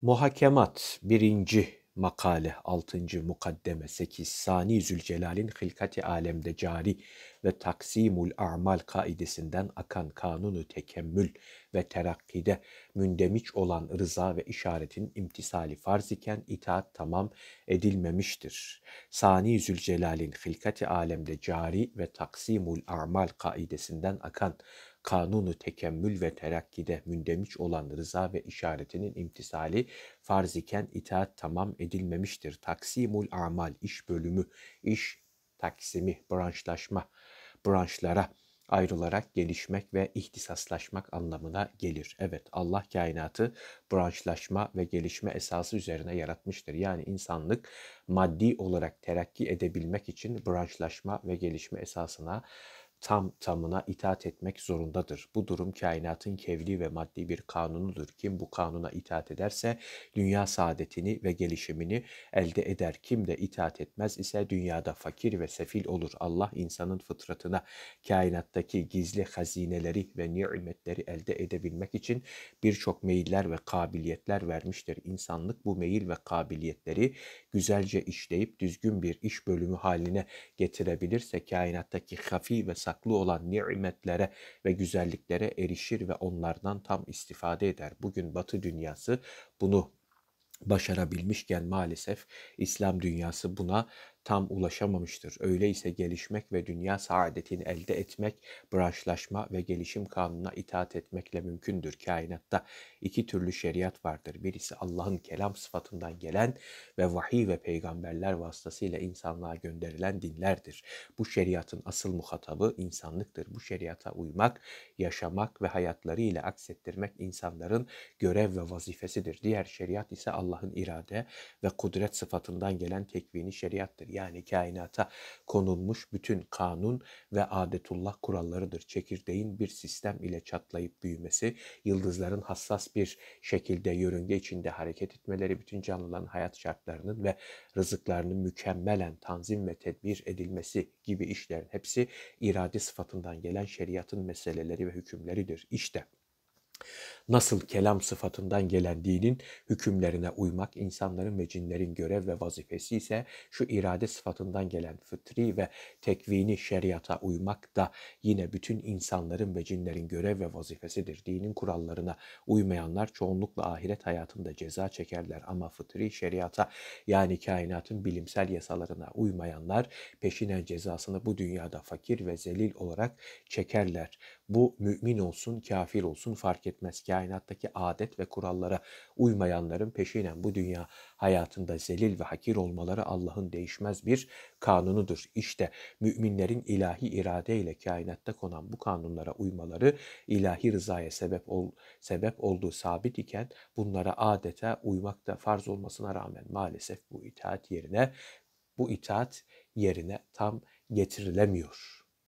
Muhakemat 1. Makale 6. Mukaddeme 8. Sani Zülcelal'in hilkati alemde cari ve taksimul a'mal kaidesinden akan kanunu tekemmül ve terakkide mündemiş olan rıza ve işaretin imtisali farz iken itaat tamam edilmemiştir. Sani Zülcelal'in hilkati alemde cari ve taksimul a'mal kaidesinden akan kanunu tekemmül ve terakkide mündemiş olan rıza ve işaretinin imtisali farz iken itaat tamam edilmemiştir. Taksimul amal, iş bölümü, iş taksimi, branşlaşma, branşlara ayrılarak gelişmek ve ihtisaslaşmak anlamına gelir. Evet, Allah kainatı branşlaşma ve gelişme esası üzerine yaratmıştır. Yani insanlık maddi olarak terakki edebilmek için branşlaşma ve gelişme esasına tamına itaat etmek zorundadır. Bu durum kainatın kevni ve maddi bir kanunudur. Kim bu kanuna itaat ederse dünya saadetini ve gelişimini elde eder. Kim de itaat etmez ise dünyada fakir ve sefil olur. Allah insanın fıtratına kainattaki gizli hazineleri ve nimetleri elde edebilmek için birçok meyiller ve kabiliyetler vermiştir. İnsanlık bu meyil ve kabiliyetleri güzelce işleyip düzgün bir iş bölümü haline getirebilirse kainattaki hafi ve saklı olan nimetlere ve güzelliklere erişir ve onlardan tam istifade eder. Bugün Batı dünyası bunu başarabilmişken maalesef İslam dünyası buna tam ulaşamamıştır. Öyleyse gelişmek ve dünya saadetini elde etmek, branşlaşma ve gelişim kanununa itaat etmekle mümkündür. Kainatta iki türlü şeriat vardır. Birisi Allah'ın kelam sıfatından gelen ve vahiy ve peygamberler vasıtasıyla insanlığa gönderilen dinlerdir. Bu şeriatın asıl muhatabı insanlıktır. Bu şeriata uymak, yaşamak ve hayatlarıyla aksettirmek insanların görev ve vazifesidir. Diğer şeriat ise Allah'ın irade ve kudret sıfatından gelen tekvini şeriattır. Yani kainata konulmuş bütün kanun ve adetullah kurallarıdır. Çekirdeğin bir sistem ile çatlayıp büyümesi, yıldızların hassas bir şekilde yörünge içinde hareket etmeleri, bütün canlıların hayat şartlarının ve rızıklarının mükemmelen tanzim ve tedbir edilmesi gibi işlerin hepsi irade sıfatından gelen şeriatın meseleleri ve hükümleridir. İşte nasıl kelam sıfatından gelen dinin hükümlerine uymak insanların ve cinlerin görev ve vazifesi ise şu irade sıfatından gelen fıtri ve tekvini şeriata uymak da yine bütün insanların ve cinlerin görev ve vazifesidir. Dinin kurallarına uymayanlar çoğunlukla ahiret hayatında ceza çekerler ama fıtri şeriata yani kainatın bilimsel yasalarına uymayanlar peşinen cezasını bu dünyada fakir ve zelil olarak çekerler. Bu mümin olsun, kafir olsun fark etmez. Kainattaki adet ve kurallara uymayanların peşinen bu dünya hayatında zelil ve hakir olmaları Allah'ın değişmez bir kanunudur. İşte müminlerin ilahi iradeyle kainatta konan bu kanunlara uymaları ilahi rızaya sebep olduğu sabit iken bunlara adeta uymak da farz olmasına rağmen maalesef bu itaat yerine tam getirilemiyor.